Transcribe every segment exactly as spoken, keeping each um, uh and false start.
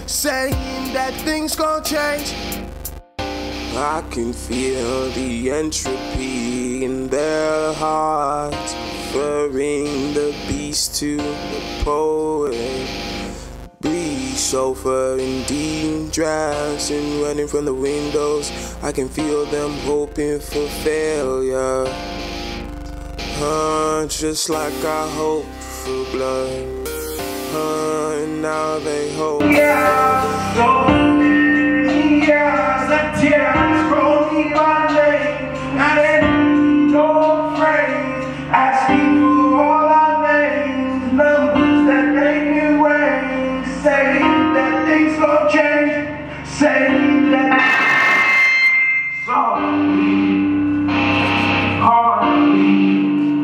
saying that things gon' change. I can feel the entropy in their hearts, preferring the beast to the poet. Breathe sulfur in deep drafts and running from the windows. I can feel them hoping for failure, uh, just like I hope for blood, uh, and now they hope. Yeah, so many years that tears roll me by name, and then no phrase asking for all our names, numbers that make me wait, saying that things gon' change, saying that softly, hardly,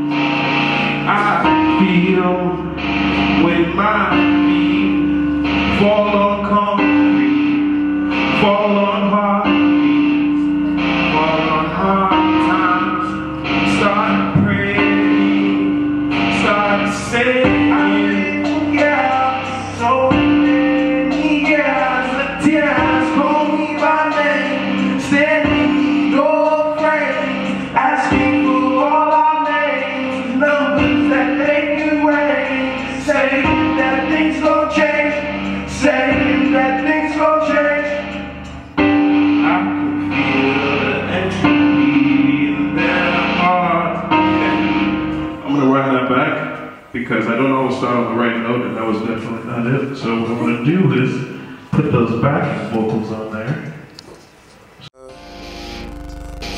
I feel when my feet fall on concrete, fall on heartbeats, fall on hard times, start praying, start saying, yeah, so many years, the tears call me by name, standing your friends, asking for all our names, numbers that make you wait, saying that things gon' change, saying that things gon' change. I can feel the entropy in their heart. I'm going to run that back because I don't always start on the right note, and that was definitely not it. So what I'm going to do is put those backing vocals on there.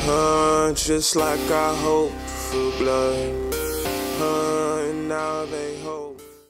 Uh, just like I hope for blood, uh, and now they